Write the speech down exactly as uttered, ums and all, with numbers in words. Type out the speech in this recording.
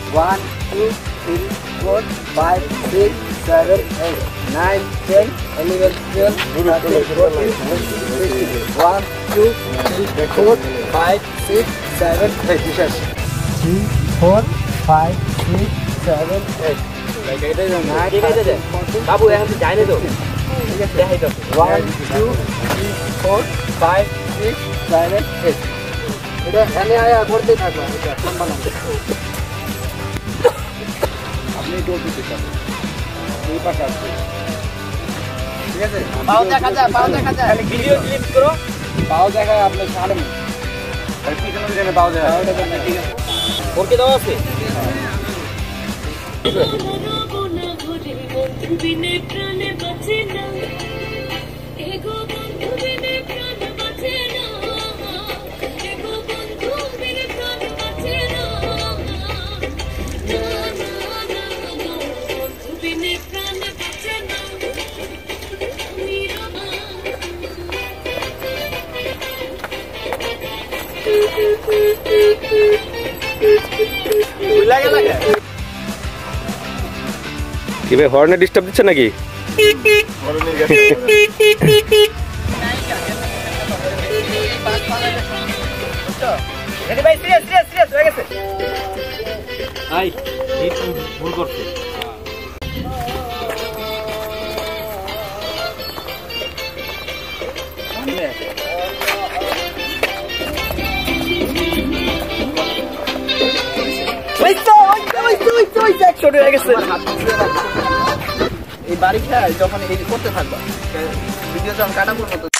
one, two, three, four, five, six, seven, eight, nine, ten, eleven, twelve, thirteen, fourteen, fifteen, sixteen. one, two, three, four, five, six, seven, eight. three, four, five, six, seven, eight. বাবু এখন তো যায় না তো দেখাই তো one, two, three, four, five, six, seven, eight. এটা এখানে আয়া করতে থাকবা এটা লম্বা লম্বা আপনি টোটো দিতে হবে এই পাশে আসবে ঠিক আছে পাও দেখা যায় পাও দেখা যায় খালি ভিডিও ক্লিপ করো পাও দেখা আপনি ছাড়েন আর পিছনে দিলে পাও দেখা ওটা করতে ঠিক আছে ওর কি দাও আছে বিনে প্রাণে বাঁচে না এগো বন্ধু বিনে প্রাণ বাঁচে না এগো বন্ধু বিনে প্রাণ বাঁচে না বন্ধু বিনে প্রাণ বাঁচে না লাগে লাগে কি ভাই হর্নে ডিস্টার্ব দিচ্ছে নাকি হর্নে গেছে রেডি ভাই সিরিয়াস সিরিয়াস সিরিয়াস হয়ে গেছে আই এই ভুল করতে এই বাড়ি খেয়ে যখন এই করতে থাকবা ভিডিও যখন কাটা করবো